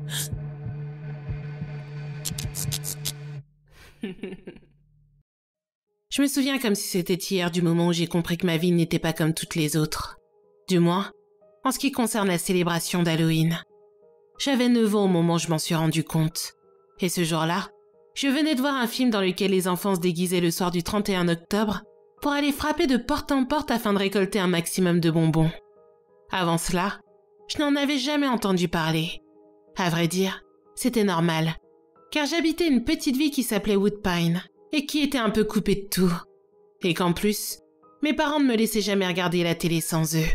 Je me souviens comme si c'était hier du moment où j'ai compris que ma vie n'était pas comme toutes les autres. Du moins, en ce qui concerne la célébration d'Halloween. J'avais 9 ans au moment où je m'en suis rendu compte. Et ce jour-là, je venais de voir un film dans lequel les enfants se déguisaient le soir du 31 octobre pour aller frapper de porte en porte afin de récolter un maximum de bonbons. Avant cela, je n'en avais jamais entendu parler. À vrai dire, c'était normal, car j'habitais une petite ville qui s'appelait Woodpine et qui était un peu coupée de tout. Et qu'en plus, mes parents ne me laissaient jamais regarder la télé sans eux.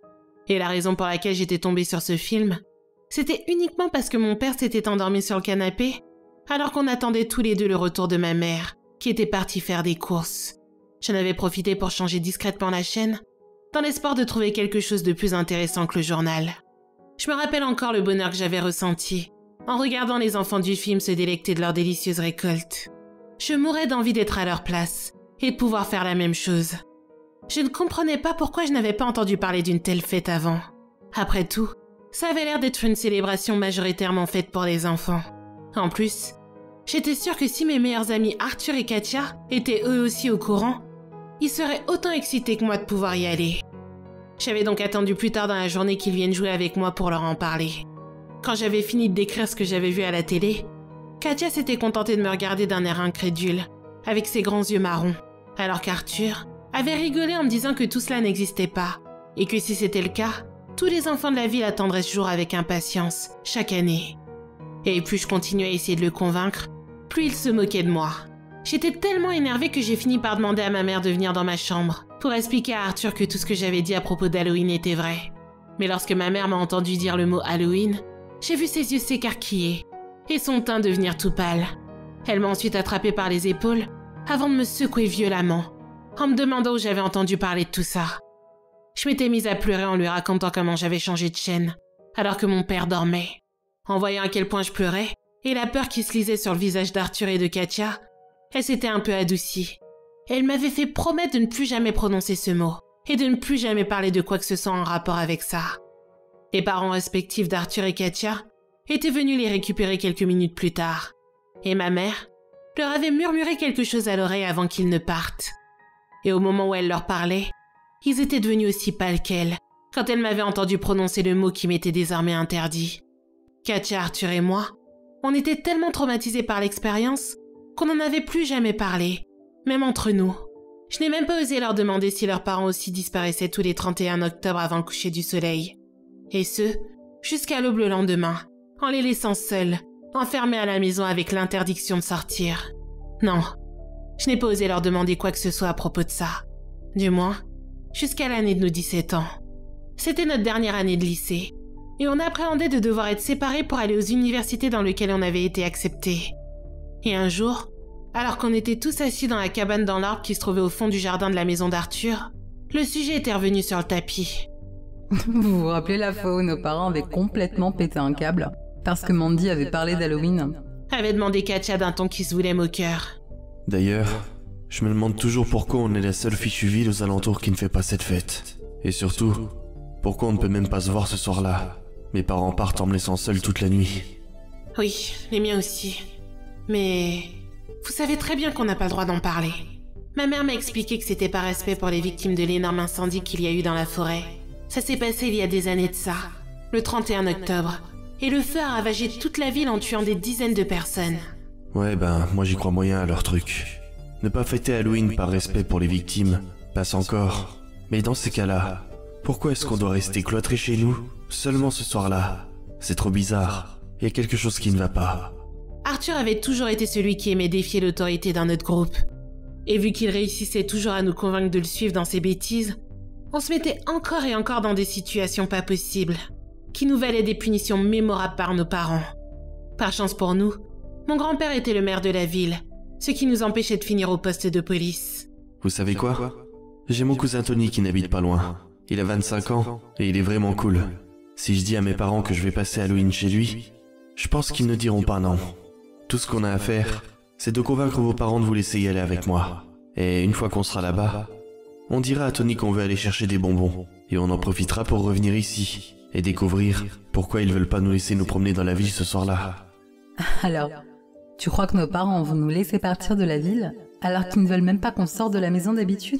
Et la raison pour laquelle j'étais tombée sur ce film, c'était uniquement parce que mon père s'était endormi sur le canapé alors qu'on attendait tous les deux le retour de ma mère, qui était partie faire des courses. J'en avais profité pour changer discrètement la chaîne, dans l'espoir de trouver quelque chose de plus intéressant que le journal. Je me rappelle encore le bonheur que j'avais ressenti en regardant les enfants du film se délecter de leur délicieuse récolte. Je mourais d'envie d'être à leur place et de pouvoir faire la même chose. Je ne comprenais pas pourquoi je n'avais pas entendu parler d'une telle fête avant. Après tout, ça avait l'air d'être une célébration majoritairement faite pour les enfants. En plus, j'étais sûre que si mes meilleurs amis Arthur et Katia étaient eux aussi au courant, ils seraient autant excités que moi de pouvoir y aller. J'avais donc attendu plus tard dans la journée qu'ils viennent jouer avec moi pour leur en parler. Quand j'avais fini de décrire ce que j'avais vu à la télé, Katia s'était contentée de me regarder d'un air incrédule, avec ses grands yeux marrons, alors qu'Arthur avait rigolé en me disant que tout cela n'existait pas, et que si c'était le cas, tous les enfants de la ville attendraient ce jour avec impatience, chaque année. Et plus je continuais à essayer de le convaincre, plus il se moquait de moi. J'étais tellement énervée que j'ai fini par demander à ma mère de venir dans ma chambre pour expliquer à Arthur que tout ce que j'avais dit à propos d'Halloween était vrai. Mais lorsque ma mère m'a entendu dire le mot Halloween, j'ai vu ses yeux s'écarquiller et son teint devenir tout pâle. Elle m'a ensuite attrapée par les épaules avant de me secouer violemment, en me demandant où j'avais entendu parler de tout ça. Je m'étais mise à pleurer en lui racontant comment j'avais changé de chaîne, alors que mon père dormait. En voyant à quel point je pleurais, et la peur qui se lisait sur le visage d'Arthur et de Katia, elle s'était un peu adoucie. Elle m'avait fait promettre de ne plus jamais prononcer ce mot, et de ne plus jamais parler de quoi que ce soit en rapport avec ça. Les parents respectifs d'Arthur et Katia étaient venus les récupérer quelques minutes plus tard, et ma mère leur avait murmuré quelque chose à l'oreille avant qu'ils ne partent. Et au moment où elle leur parlait, ils étaient devenus aussi pâles qu'elle, quand elle m'avait entendu prononcer le mot qui m'était désormais interdit. Katia, Arthur et moi, on était tellement traumatisés par l'expérience qu'on n'en avait plus jamais parlé, même entre nous. Je n'ai même pas osé leur demander si leurs parents aussi disparaissaient tous les 31 octobre avant le coucher du soleil. Et ce, jusqu'à l'aube le lendemain, en les laissant seuls, enfermés à la maison avec l'interdiction de sortir. Non, je n'ai pas osé leur demander quoi que ce soit à propos de ça. Du moins, jusqu'à l'année de nos 17 ans. C'était notre dernière année de lycée, et on appréhendait de devoir être séparés pour aller aux universités dans lesquelles on avait été acceptés. Et un jour, alors qu'on était tous assis dans la cabane dans l'arbre qui se trouvait au fond du jardin de la maison d'Arthur, le sujet était revenu sur le tapis. Vous vous rappelez la fois où nos parents avaient complètement pété un câble parce que Mandy avait parlé d'Halloween? Avait demandé Katia d'un ton qui se voulait moqueur. D'ailleurs, je me demande toujours pourquoi on est la seule fichue ville aux alentours qui ne fait pas cette fête. Et surtout, pourquoi on ne peut même pas se voir ce soir-là. Mes parents partent en me laissant seul toute la nuit. Oui, les miens aussi. Mais vous savez très bien qu'on n'a pas le droit d'en parler. Ma mère m'a expliqué que c'était par respect pour les victimes de l'énorme incendie qu'il y a eu dans la forêt. Ça s'est passé il y a des années de ça, le 31 octobre. Et le feu a ravagé toute la ville en tuant des dizaines de personnes. Ouais moi j'y crois moyen à leur truc. Ne pas fêter Halloween par respect pour les victimes, passe encore. Mais dans ces cas-là, pourquoi est-ce qu'on doit rester cloîtré chez nous, seulement ce soir-là? C'est trop bizarre, il y a quelque chose qui ne va pas. Arthur avait toujours été celui qui aimait défier l'autorité d'un autre groupe. Et vu qu'il réussissait toujours à nous convaincre de le suivre dans ses bêtises, on se mettait encore et encore dans des situations pas possibles, qui nous valaient des punitions mémorables par nos parents. Par chance pour nous, mon grand-père était le maire de la ville, ce qui nous empêchait de finir au poste de police. Vous savez quoi? J'ai mon cousin Tony qui n'habite pas loin. Il a 25 ans et il est vraiment cool. Si je dis à mes parents que je vais passer Halloween chez lui, je pense qu'ils ne diront pas non. Tout ce qu'on a à faire, c'est de convaincre vos parents de vous laisser y aller avec moi. Et une fois qu'on sera là-bas, on dira à Tony qu'on veut aller chercher des bonbons. Et on en profitera pour revenir ici et découvrir pourquoi ils veulent pas nous laisser nous promener dans la ville ce soir-là. Alors, tu crois que nos parents vont nous laisser partir de la ville alors qu'ils ne veulent même pas qu'on sorte de la maison d'habitude?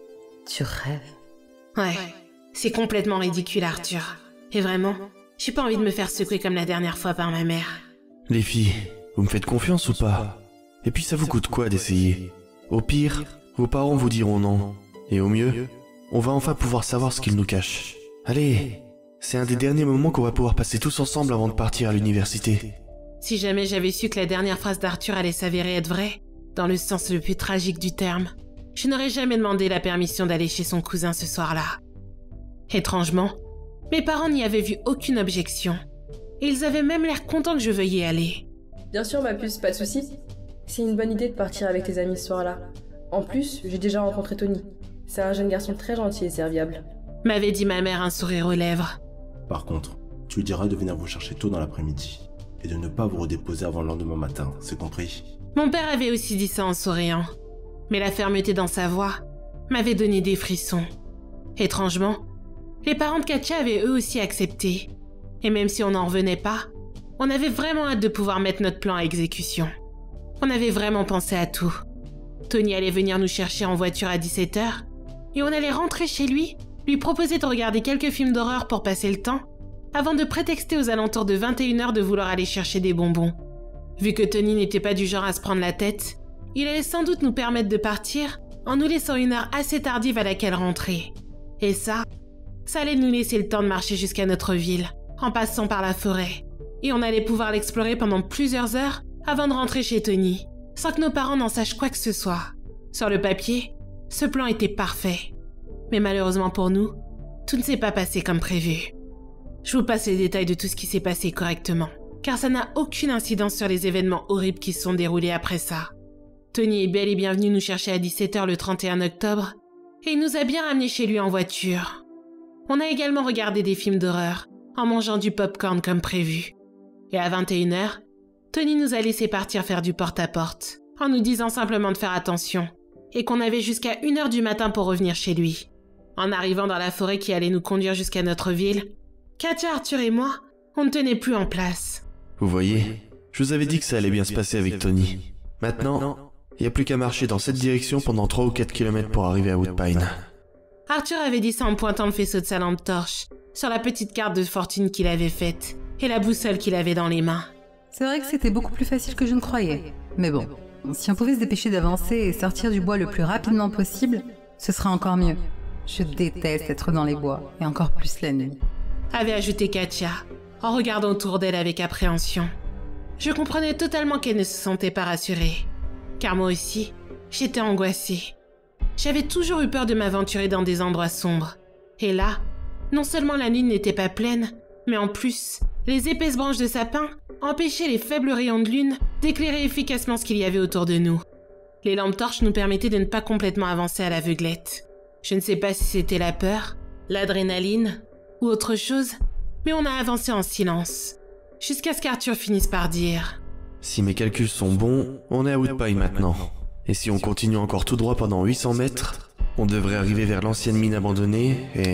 Tu rêves. Ouais, c'est complètement ridicule, Arthur. Et vraiment, j'ai pas envie de me faire secouer comme la dernière fois par ma mère. Les filles, vous me faites confiance ou pas? Et puis ça vous coûte quoi d'essayer? Au pire, vos parents vous diront non. Et au mieux, on va enfin pouvoir savoir ce qu'ils nous cachent. Allez, c'est un des derniers moments qu'on va pouvoir passer tous ensemble avant de partir à l'université. Si jamais j'avais su que la dernière phrase d'Arthur allait s'avérer être vraie, dans le sens le plus tragique du terme, je n'aurais jamais demandé la permission d'aller chez son cousin ce soir-là. Étrangement, mes parents n'y avaient vu aucune objection. Et ils avaient même l'air contents que je veuille y aller. Bien sûr, ma puce, pas de soucis. C'est une bonne idée de partir avec tes amis ce soir-là. En plus, j'ai déjà rencontré Tony. C'est un jeune garçon très gentil et serviable. M'avait dit ma mère, un sourire aux lèvres. Par contre, tu lui diras de venir vous chercher tôt dans l'après-midi et de ne pas vous redéposer avant le lendemain matin, c'est compris? Mon père avait aussi dit ça en souriant. Mais la fermeté dans sa voix m'avait donné des frissons. Étrangement, les parents de Katia avaient eux aussi accepté. Et même si on n'en revenait pas, on avait vraiment hâte de pouvoir mettre notre plan à exécution. On avait vraiment pensé à tout. Tony allait venir nous chercher en voiture à 17h, et on allait rentrer chez lui, lui proposer de regarder quelques films d'horreur pour passer le temps, avant de prétexter aux alentours de 21h de vouloir aller chercher des bonbons. Vu que Tony n'était pas du genre à se prendre la tête, il allait sans doute nous permettre de partir en nous laissant une heure assez tardive à laquelle rentrer. Et ça allait nous laisser le temps de marcher jusqu'à notre ville, en passant par la forêt. Et on allait pouvoir l'explorer pendant plusieurs heures avant de rentrer chez Tony, sans que nos parents n'en sachent quoi que ce soit. Sur le papier, ce plan était parfait. Mais malheureusement pour nous, tout ne s'est pas passé comme prévu. Je vous passe les détails de tout ce qui s'est passé correctement, car ça n'a aucune incidence sur les événements horribles qui se sont déroulés après ça. Tony est bel et bien venu nous chercher à 17h le 31 octobre, et il nous a bien ramenés chez lui en voiture. On a également regardé des films d'horreur, en mangeant du popcorn comme prévu. Et à 21h, Tony nous a laissé partir faire du porte-à-porte, en nous disant simplement de faire attention, et qu'on avait jusqu'à 1h du matin pour revenir chez lui. En arrivant dans la forêt qui allait nous conduire jusqu'à notre ville, Katia, Arthur et moi, on ne tenait plus en place. Vous voyez, je vous avais dit que ça allait bien se passer avec Tony. Maintenant, il n'y a plus qu'à marcher dans cette direction pendant 3 ou 4 km pour arriver à Woodpine. Arthur avait dit ça en pointant le faisceau de sa lampe torche, sur la petite carte de fortune qu'il avait faite, et la boussole qu'il avait dans les mains. C'est vrai que c'était beaucoup plus facile que je ne croyais. Mais bon, si on pouvait se dépêcher d'avancer et sortir du bois le plus rapidement possible, ce serait encore mieux. Je déteste être dans les bois, et encore plus la nuit. Avait ajouté Katia, en regardant autour d'elle avec appréhension. Je comprenais totalement qu'elle ne se sentait pas rassurée, car moi aussi, j'étais angoissée. J'avais toujours eu peur de m'aventurer dans des endroits sombres. Et là, non seulement la nuit n'était pas pleine, mais en plus, les épaisses branches de sapin empêchaient les faibles rayons de lune d'éclairer efficacement ce qu'il y avait autour de nous. Les lampes torches nous permettaient de ne pas complètement avancer à l'aveuglette. Je ne sais pas si c'était la peur, l'adrénaline ou autre chose, mais on a avancé en silence, jusqu'à ce qu'Arthur finisse par dire « Si mes calculs sont bons, on est à Woodpine maintenant. Et si on continue encore tout droit pendant 800 mètres, on devrait arriver vers l'ancienne mine abandonnée et... »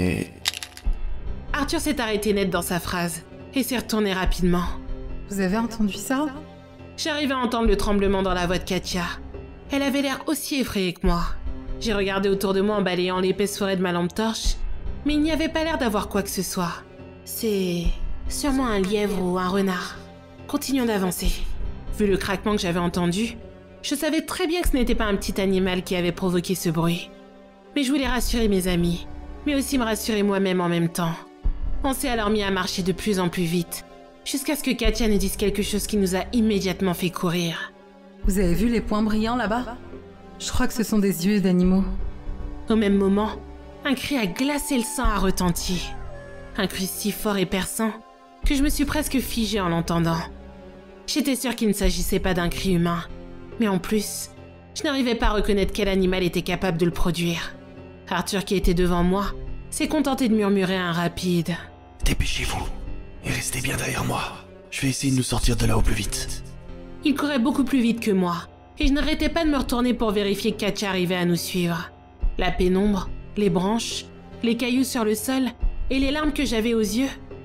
Arthur s'est arrêté net dans sa phrase et s'est retourné rapidement. Vous avez entendu ça? J'arrivais à entendre le tremblement dans la voix de Katia. Elle avait l'air aussi effrayée que moi. J'ai regardé autour de moi en balayant l'épaisse forêt de ma lampe torche, mais il n'y avait pas l'air d'avoir quoi que ce soit. C'est sûrement un lièvre ou un renard. Continuons d'avancer. Vu le craquement que j'avais entendu, je savais très bien que ce n'était pas un petit animal qui avait provoqué ce bruit. Mais je voulais rassurer mes amis, mais aussi me rassurer moi-même en même temps. On s'est alors mis à marcher de plus en plus vite, jusqu'à ce que Katia nous dise quelque chose qui nous a immédiatement fait courir. Vous avez vu les points brillants là-bas? Je crois que ce sont des yeux d'animaux. Au même moment, un cri a glacé le sang a retenti. Un cri si fort et perçant que je me suis presque figée en l'entendant. J'étais sûre qu'il ne s'agissait pas d'un cri humain, mais en plus, je n'arrivais pas à reconnaître quel animal était capable de le produire. Arthur, qui était devant moi, s'est contenté de murmurer un rapide « Dépêchez-vous et restez bien derrière moi. Je vais essayer de nous sortir de là au plus vite. » Il courait beaucoup plus vite que moi, et je n'arrêtais pas de me retourner pour vérifier que Katia arrivait à nous suivre. La pénombre, les branches, les cailloux sur le sol et les larmes que j'avais aux yeux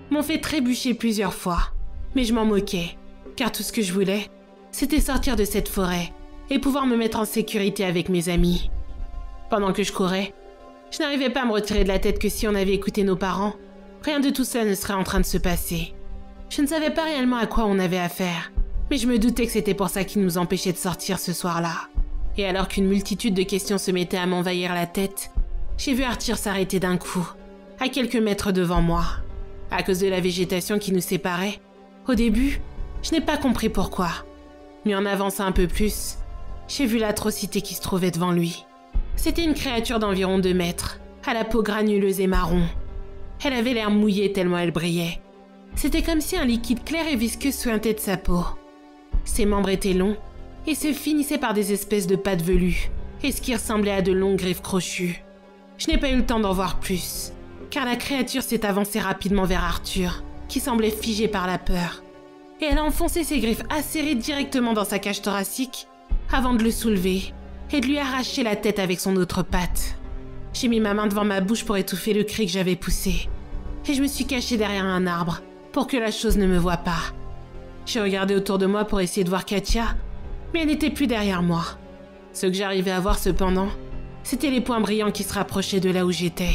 m'ont fait trébucher plusieurs fois. Mais je m'en moquais, car tout ce que je voulais, c'était sortir de cette forêt et pouvoir me mettre en sécurité avec mes amis. Pendant que je courais, je n'arrivais pas à me retirer de la tête que si on avait écouté nos parents, rien de tout ça ne serait en train de se passer. Je ne savais pas réellement à quoi on avait affaire, mais je me doutais que c'était pour ça qu'ils nous empêchaient de sortir ce soir-là. Et alors qu'une multitude de questions se mettaient à m'envahir la tête, j'ai vu Arthur s'arrêter d'un coup, à quelques mètres devant moi. À cause de la végétation qui nous séparait, au début, je n'ai pas compris pourquoi. Mais en avançant un peu plus, j'ai vu l'atrocité qui se trouvait devant lui. C'était une créature d'environ 2 mètres, à la peau granuleuse et marron. Elle avait l'air mouillée tellement elle brillait. C'était comme si un liquide clair et visqueux suintait de sa peau. Ses membres étaient longs et se finissaient par des espèces de pattes velues et ce qui ressemblait à de longues griffes crochues. Je n'ai pas eu le temps d'en voir plus, car la créature s'est avancée rapidement vers Arthur, qui semblait figé par la peur. Et elle a enfoncé ses griffes acérées directement dans sa cage thoracique avant de le soulever et de lui arracher la tête avec son autre patte. J'ai mis ma main devant ma bouche pour étouffer le cri que j'avais poussé. Et je me suis cachée derrière un arbre pour que la chose ne me voie pas. J'ai regardé autour de moi pour essayer de voir Katia, mais elle n'était plus derrière moi. Ce que j'arrivais à voir cependant, c'était les points brillants qui se rapprochaient de là où j'étais.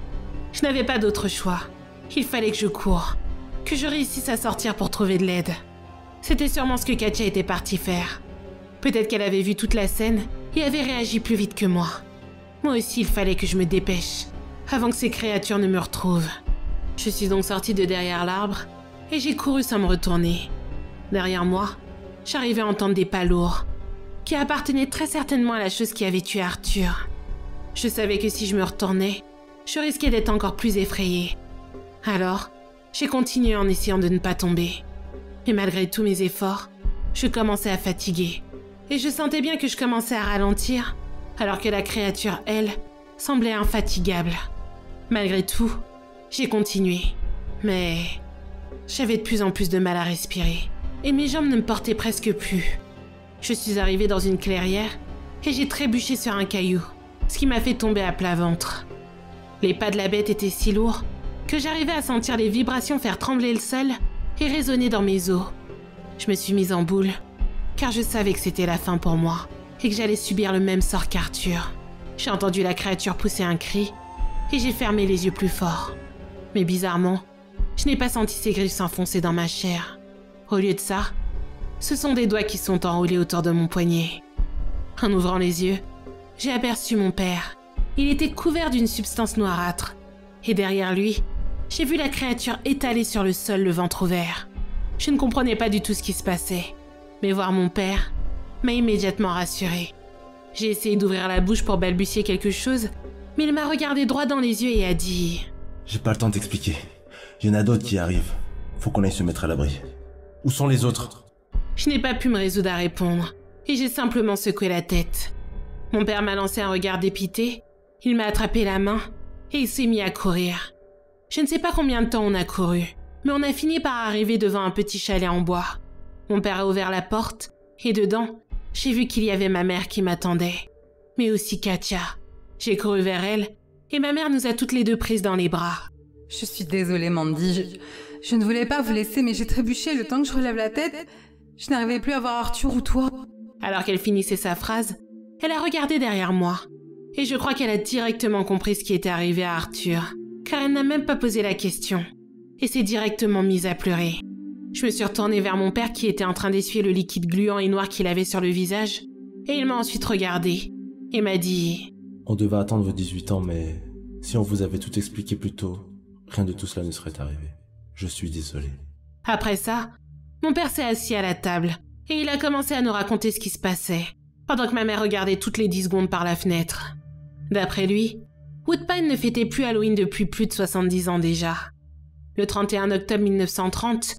Je n'avais pas d'autre choix. Il fallait que je coure, que je réussisse à sortir pour trouver de l'aide. C'était sûrement ce que Katia était partie faire. Peut-être qu'elle avait vu toute la scène et avait réagi plus vite que moi. Moi aussi, il fallait que je me dépêche, avant que ces créatures ne me retrouvent. Je suis donc sortie de derrière l'arbre et j'ai couru sans me retourner. Derrière moi, j'arrivais à entendre des pas lourds, qui appartenaient très certainement à la chose qui avait tué Arthur. Je savais que si je me retournais, je risquais d'être encore plus effrayée. Alors, j'ai continué en essayant de ne pas tomber. Mais malgré tous mes efforts, je commençais à fatiguer. Et je sentais bien que je commençais à ralentir, alors que la créature, elle, semblait infatigable. Malgré tout, j'ai continué. Mais j'avais de plus en plus de mal à respirer. Et mes jambes ne me portaient presque plus. Je suis arrivée dans une clairière et j'ai trébuché sur un caillou, ce qui m'a fait tomber à plat ventre. Les pas de la bête étaient si lourds que j'arrivais à sentir les vibrations faire trembler le sol et résonner dans mes os. Je me suis mise en boule, car je savais que c'était la fin pour moi et que j'allais subir le même sort qu'Arthur. J'ai entendu la créature pousser un cri et j'ai fermé les yeux plus fort. Mais bizarrement, je n'ai pas senti ses griffes s'enfoncer dans ma chair. Au lieu de ça, ce sont des doigts qui sont enroulés autour de mon poignet. En ouvrant les yeux, j'ai aperçu mon père. Il était couvert d'une substance noirâtre. Et derrière lui, j'ai vu la créature étalée sur le sol, le ventre ouvert. Je ne comprenais pas du tout ce qui se passait. Mais voir mon père m'a immédiatement rassurée. J'ai essayé d'ouvrir la bouche pour balbutier quelque chose, mais il m'a regardé droit dans les yeux et a dit « J'ai pas le temps d'expliquer. Il y en a d'autres qui arrivent. Faut qu'on aille se mettre à l'abri. Où sont les autres ?» Je n'ai pas pu me résoudre à répondre, et j'ai simplement secoué la tête. Mon père m'a lancé un regard dépité, il m'a attrapé la main, et il s'est mis à courir. Je ne sais pas combien de temps on a couru, mais on a fini par arriver devant un petit chalet en bois. Mon père a ouvert la porte, et dedans, j'ai vu qu'il y avait ma mère qui m'attendait. Mais aussi Katia. J'ai couru vers elle, et ma mère nous a toutes les deux prises dans les bras. Je suis désolée, Mandy. Je ne voulais pas vous laisser, mais j'ai trébuché le temps que je relève la tête. Je n'arrivais plus à voir Arthur ou toi. Alors qu'elle finissait sa phrase, elle a regardé derrière moi. Et je crois qu'elle a directement compris ce qui était arrivé à Arthur, car elle n'a même pas posé la question. Et s'est directement mise à pleurer. Je me suis retournée vers mon père qui était en train d'essuyer le liquide gluant et noir qu'il avait sur le visage. Et il m'a ensuite regardé et m'a dit « On devait attendre vos 18 ans, mais si on vous avait tout expliqué plus tôt, rien de tout cela ne serait arrivé. Je suis désolé. » Après ça, mon père s'est assis à la table et il a commencé à nous raconter ce qui se passait, pendant que ma mère regardait toutes les 10 secondes par la fenêtre. D'après lui, Woodpine ne fêtait plus Halloween depuis plus de 70 ans déjà. Le 31 octobre 1930,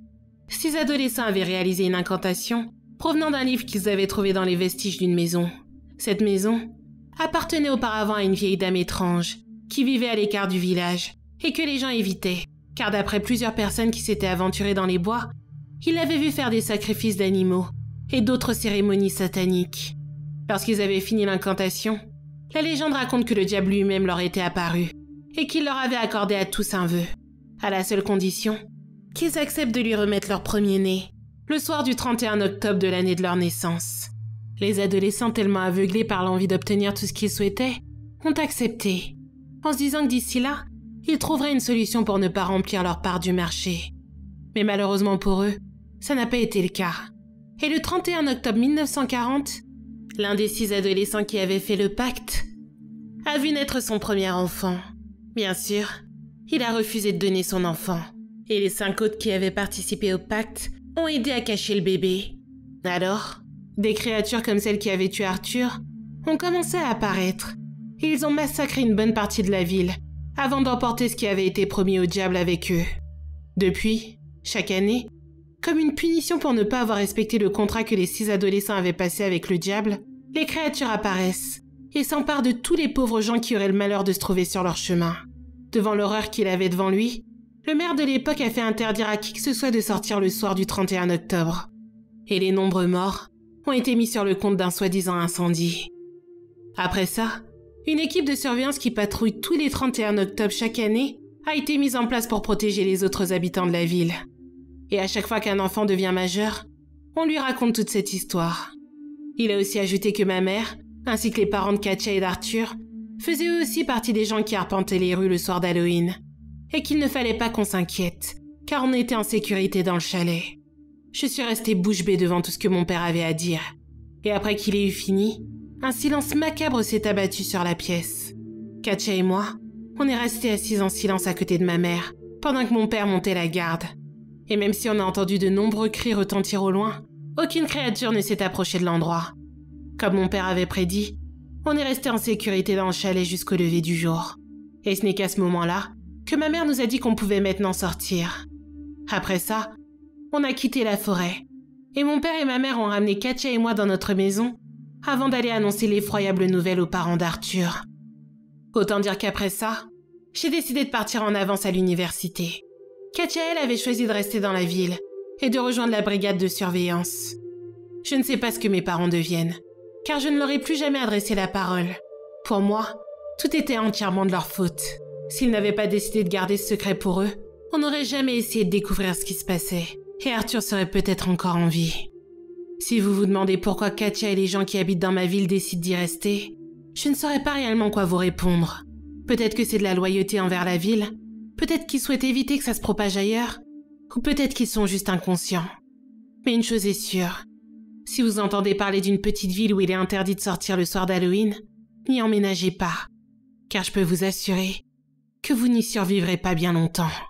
6 adolescents avaient réalisé une incantation provenant d'un livre qu'ils avaient trouvé dans les vestiges d'une maison. Cette maison appartenait auparavant à une vieille dame étrange qui vivait à l'écart du village et que les gens évitaient, car d'après plusieurs personnes qui s'étaient aventurées dans les bois, ils l'avaient vu faire des sacrifices d'animaux et d'autres cérémonies sataniques. Lorsqu'ils avaient fini l'incantation, la légende raconte que le diable lui-même leur était apparu et qu'il leur avait accordé à tous un vœu, à la seule condition qu'ils acceptent de lui remettre leur premier-né, le soir du 31 octobre de l'année de leur naissance. Les adolescents tellement aveuglés par l'envie d'obtenir tout ce qu'ils souhaitaient ont accepté, en se disant que d'ici là, ils trouveraient une solution pour ne pas remplir leur part du marché. Mais malheureusement pour eux, ça n'a pas été le cas. Et le 31 octobre 1940, l'un des 6 adolescents qui avaient fait le pacte a vu naître son premier enfant. Bien sûr, il a refusé de donner son enfant. Et les 5 autres qui avaient participé au pacte ont aidé à cacher le bébé. Alors, des créatures comme celle qui avait tué Arthur ont commencé à apparaître. Et ils ont massacré une bonne partie de la ville avant d'emporter ce qui avait été promis au diable avec eux. Depuis, chaque année, comme une punition pour ne pas avoir respecté le contrat que les 6 adolescents avaient passé avec le diable, les créatures apparaissent et s'emparent de tous les pauvres gens qui auraient le malheur de se trouver sur leur chemin. Devant l'horreur qu'il avait devant lui, le maire de l'époque a fait interdire à qui que ce soit de sortir le soir du 31 octobre. Et les nombreux morts ont été mis sur le compte d'un soi-disant incendie. Après ça, une équipe de surveillance qui patrouille tous les 31 octobre chaque année a été mise en place pour protéger les autres habitants de la ville. Et à chaque fois qu'un enfant devient majeur, on lui raconte toute cette histoire. Il a aussi ajouté que ma mère, ainsi que les parents de Katja et d'Arthur, faisaient eux aussi partie des gens qui arpentaient les rues le soir d'Halloween, et qu'il ne fallait pas qu'on s'inquiète, car on était en sécurité dans le chalet. Je suis restée bouche bée devant tout ce que mon père avait à dire, et après qu'il ait eu fini, un silence macabre s'est abattu sur la pièce. Katja et moi, on est restés assis en silence à côté de ma mère, pendant que mon père montait la garde. Et même si on a entendu de nombreux cris retentir au loin, aucune créature ne s'est approchée de l'endroit. Comme mon père avait prédit, on est resté en sécurité dans le chalet jusqu'au lever du jour. Et ce n'est qu'à ce moment-là que ma mère nous a dit qu'on pouvait maintenant sortir. Après ça, on a quitté la forêt. Et mon père et ma mère ont ramené Katja et moi dans notre maison avant d'aller annoncer l'effroyable nouvelle aux parents d'Arthur. Autant dire qu'après ça, j'ai décidé de partir en avance à l'université. Katja, elle, avait choisi de rester dans la ville et de rejoindre la brigade de surveillance. Je ne sais pas ce que mes parents deviennent, car je ne leur ai plus jamais adressé la parole. Pour moi, tout était entièrement de leur faute. S'ils n'avaient pas décidé de garder ce secret pour eux, on n'aurait jamais essayé de découvrir ce qui se passait, et Arthur serait peut-être encore en vie. Si vous vous demandez pourquoi Katja et les gens qui habitent dans ma ville décident d'y rester, je ne saurais pas réellement quoi vous répondre. Peut-être que c'est de la loyauté envers la ville, peut-être qu'ils souhaitent éviter que ça se propage ailleurs, ou peut-être qu'ils sont juste inconscients. Mais une chose est sûre, si vous entendez parler d'une petite ville où il est interdit de sortir le soir d'Halloween, n'y emménagez pas, car je peux vous assurer que vous n'y survivrez pas bien longtemps.